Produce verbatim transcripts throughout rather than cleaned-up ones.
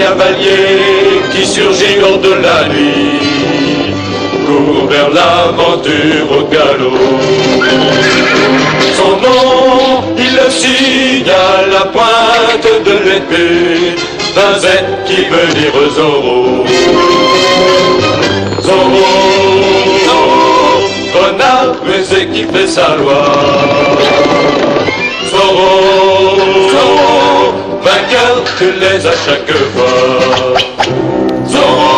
cavalier qui surgit hors de la nuit, court vers l'aventure au galop. Son nom, il le signe à la pointe de l'épée, d'un Z qui veut dire Zorro. Zorro, Zorro, connard rusé qui fait sa loi. Zorro, Zorro, vainqueur, tu les as chaque fois. Zorro,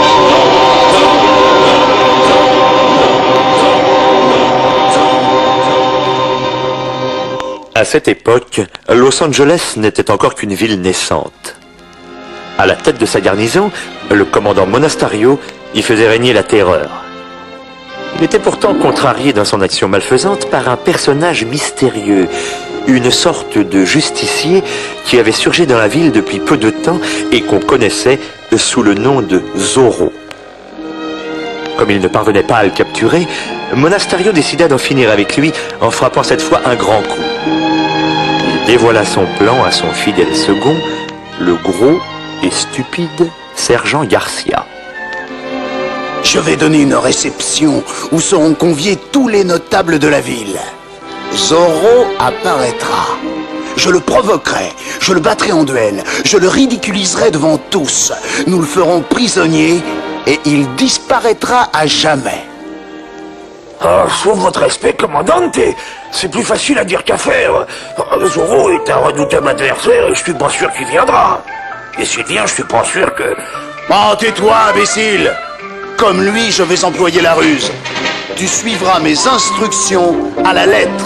À cette époque, Los Angeles n'était encore qu'une ville naissante. À la tête de sa garnison, le commandant Monastario y faisait régner la terreur. Il était pourtant contrarié dans son action malfaisante par un personnage mystérieux, une sorte de justicier qui avait surgi dans la ville depuis peu de temps et qu'on connaissait sous le nom de Zorro. Comme il ne parvenait pas à le capturer, Monastario décida d'en finir avec lui en frappant cette fois un grand coup. Il dévoila son plan à son fidèle second, le gros et stupide sergent Garcia. Je vais donner une réception où seront conviés tous les notables de la ville. Zorro apparaîtra. Je le provoquerai, je le battrai en duel, je le ridiculiserai devant tous. Nous le ferons prisonnier et il disparaîtra à jamais. Ah, sous votre respect, commandante, c'est plus facile à dire qu'à faire. Zorro est un redoutable adversaire et je suis pas sûr qu'il viendra. Et s'il vient, je suis pas sûr que... Oh, tais-toi, imbécile! Comme lui, je vais employer la ruse. Tu suivras mes instructions à la lettre.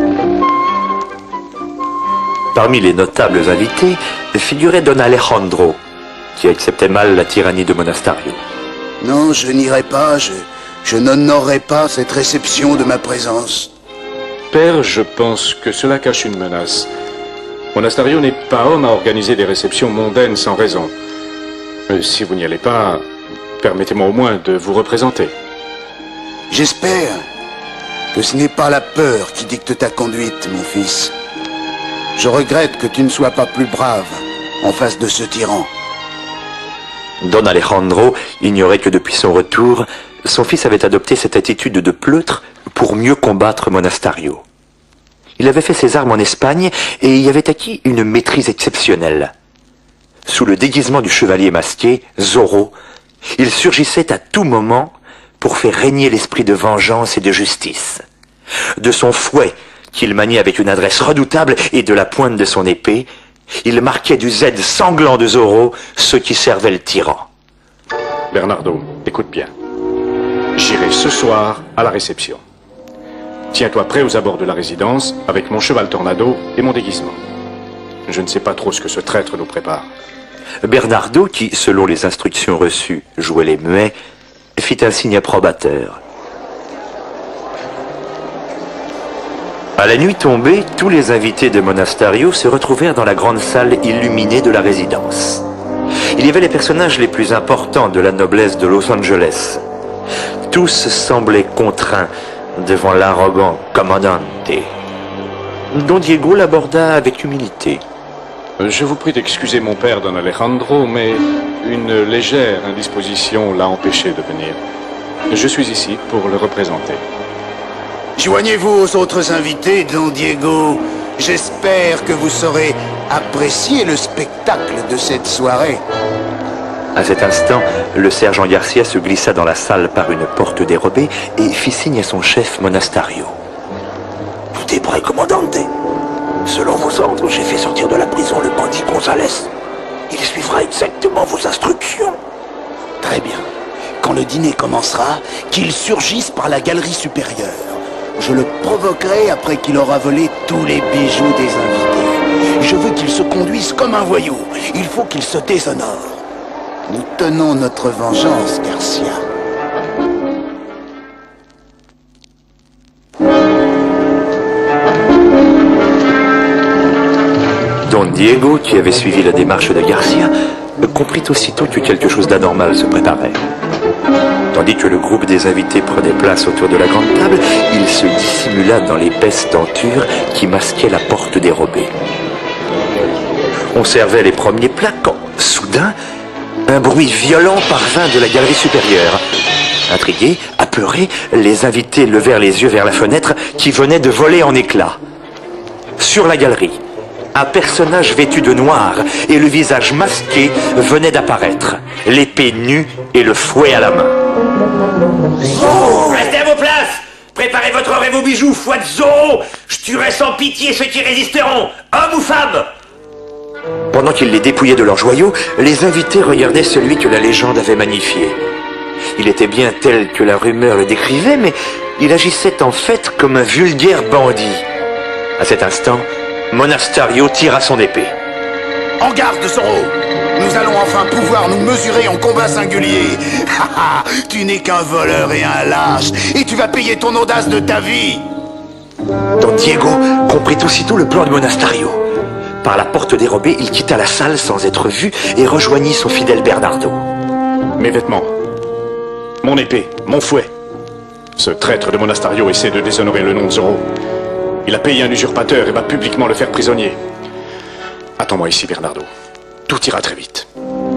Parmi les notables invités figurait Don Alejandro, qui acceptait mal la tyrannie de Monastario. Non, je n'irai pas, je, je n'honorerai pas cette réception de ma présence. Père, je pense que cela cache une menace. Monastario n'est pas homme à organiser des réceptions mondaines sans raison. Euh, si vous n'y allez pas, permettez-moi au moins de vous représenter. J'espère que ce n'est pas la peur qui dicte ta conduite, mon fils. Je regrette que tu ne sois pas plus brave en face de ce tyran. Don Alejandro ignorait que depuis son retour, son fils avait adopté cette attitude de pleutre pour mieux combattre Monastario. Il avait fait ses armes en Espagne et y avait acquis une maîtrise exceptionnelle. Sous le déguisement du chevalier masqué, Zorro, il surgissait à tout moment pour faire régner l'esprit de vengeance et de justice. De son fouet, qu'il maniait avec une adresse redoutable, et de la pointe de son épée, il marquait du Z sanglant de Zorro ceux qui servaient le tyran. Bernardo, écoute bien. J'irai ce soir à la réception. Tiens-toi prêt aux abords de la résidence avec mon cheval Tornado et mon déguisement. Je ne sais pas trop ce que ce traître nous prépare. Bernardo, qui, selon les instructions reçues, jouait les muets, fit un signe approbateur. À la nuit tombée, tous les invités de Monastario se retrouvèrent dans la grande salle illuminée de la résidence. Il y avait les personnages les plus importants de la noblesse de Los Angeles. Tous semblaient contraints devant l'arrogant commandante. Don Diego l'aborda avec humilité. Je vous prie d'excuser mon père, Don Alejandro, mais une légère indisposition l'a empêché de venir. Je suis ici pour le représenter. Joignez-vous aux autres invités, Don Diego. J'espère que vous saurez apprécier le spectacle de cette soirée. À cet instant, le sergent Garcia se glissa dans la salle par une porte dérobée et fit signe à son chef Monastario. Tout est prêt, commandante. Selon vos ordres, j'ai fait sortir de la prison le bandit Gonzalez. Il suivra exactement vos instructions. Très bien. Quand le dîner commencera, qu'il surgisse par la galerie supérieure. Je le provoquerai après qu'il aura volé tous les bijoux des invités. Je veux qu'il se conduise comme un voyou. Il faut qu'il se déshonore. Nous tenons notre vengeance, Garcia. Don Diego, qui avait suivi la démarche de Garcia, comprit aussitôt que quelque chose d'anormal se préparait. Tandis que le groupe des invités prenait place autour de la grande table, il se dissimula dans l'épaisse tenture qui masquait la porte dérobée. On servait les premiers plats quand, soudain, Un bruit violent parvint de la galerie supérieure. Intrigués, apeurés, les invités levèrent les yeux vers la fenêtre qui venait de voler en éclats. Sur la galerie, un personnage vêtu de noir et le visage masqué venait d'apparaître, l'épée nue et le fouet à la main. Oh, restez à vos places! Préparez votre or et vos bijoux, foi de Zorro! Je tuerai sans pitié ceux qui résisteront, hommes ou femmes! Pendant qu'ils les dépouillaient de leurs joyaux, les invités regardaient celui que la légende avait magnifié. Il était bien tel que la rumeur le décrivait, mais il agissait en fait comme un vulgaire bandit. À cet instant, Monastario tira son épée. En garde, Zorro! Nous allons enfin pouvoir nous mesurer en combat singulier. Haha, tu n'es qu'un voleur et un lâche, et tu vas payer ton audace de ta vie. Don Diego comprit aussitôt le plan de Monastario. Par la porte dérobée, il quitta la salle sans être vu et rejoignit son fidèle Bernardo. Mes vêtements, mon épée, mon fouet. Ce traître de Monastario essaie de déshonorer le nom de Zorro. Il a payé un usurpateur et va publiquement le faire prisonnier. Attends-moi ici, Bernardo. Tout ira très vite.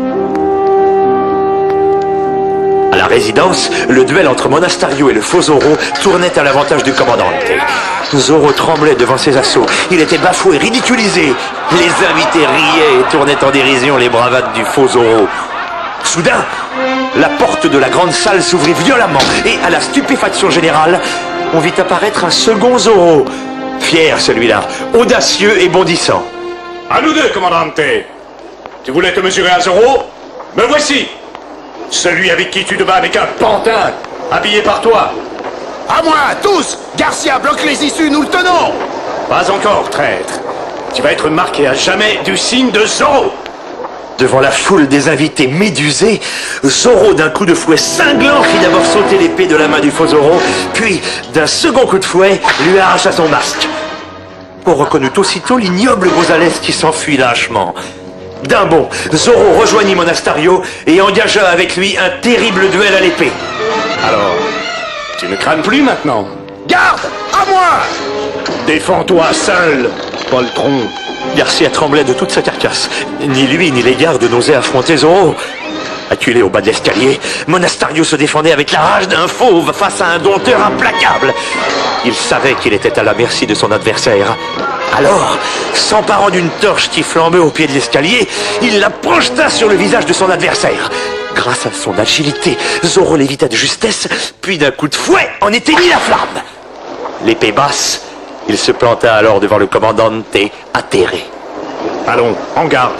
À la résidence, le duel entre Monastario et le faux Zorro tournait à l'avantage du commandante. Zorro tremblait devant ses assauts. Il était bafoué, ridiculisé. Les invités riaient et tournaient en dérision les bravades du faux Zorro. Soudain, la porte de la grande salle s'ouvrit violemment et, à la stupéfaction générale, on vit apparaître un second Zorro. Fier, celui-là, audacieux et bondissant. À nous deux, commandante. Tu voulais te mesurer à Zorro? Me voici. Celui avec qui tu te bats avec un pantin, habillé par toi. À moi, tous! Garcia bloque les issues, nous le tenons! Pas encore, traître. Tu vas être marqué à jamais du signe de Zorro. Devant la foule des invités médusés, Zorro, d'un coup de fouet cinglant, fit d'abord sauter l'épée de la main du faux Zorro, puis, d'un second coup de fouet, lui arracha son masque. On reconnut aussitôt l'ignoble Gonzalez qui s'enfuit lâchement. D'un bond, Zorro rejoignit Monastario et engagea avec lui un terrible duel à l'épée. Alors, tu ne crains plus maintenant? Garde! À moi! Défends-toi seul, poltron. Garcia tremblait de toute sa carcasse. Ni lui ni les gardes n'osaient affronter Zorro. Acculé au bas de l'escalier, Monastario se défendait avec la rage d'un fauve face à un dompteur implacable. Il savait qu'il était à la merci de son adversaire. Alors, s'emparant d'une torche qui flambait au pied de l'escalier, il la projeta sur le visage de son adversaire. Grâce à son agilité, Zorro l'évita de justesse, puis d'un coup de fouet en éteignit la flamme. L'épée basse, il se planta alors devant le commandante, atterré. Allons, en garde.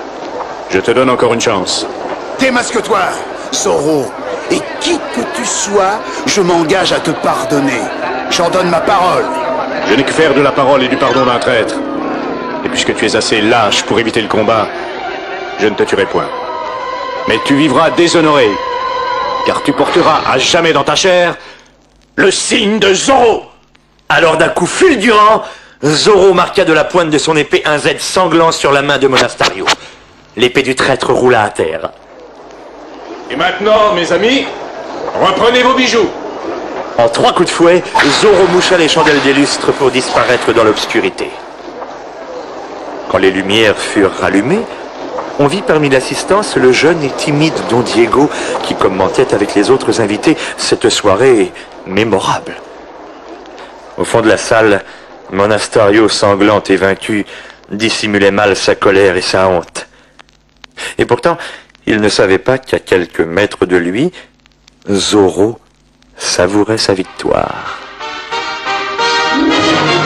Je te donne encore une chance. Démasque-toi, Zorro. Et qui que tu sois, je m'engage à te pardonner. J'en donne ma parole. Je n'ai que faire de la parole et du pardon d'un traître. Et puisque tu es assez lâche pour éviter le combat, je ne te tuerai point. Mais tu vivras déshonoré, car tu porteras à jamais dans ta chair le signe de Zorro. Alors d'un coup fulgurant, Zorro marqua de la pointe de son épée un Z sanglant sur la main de Monastario. L'épée du traître roula à terre. Et maintenant, mes amis, reprenez vos bijoux. En trois coups de fouet, Zorro moucha les chandelles des lustres pour disparaître dans l'obscurité. Quand les lumières furent rallumées, on vit parmi l'assistance le jeune et timide Don Diego qui commentait avec les autres invités cette soirée mémorable. Au fond de la salle, Monastario, sanglant et vaincu, dissimulait mal sa colère et sa honte. Et pourtant, il ne savait pas qu'à quelques mètres de lui, Zorro savourait sa victoire.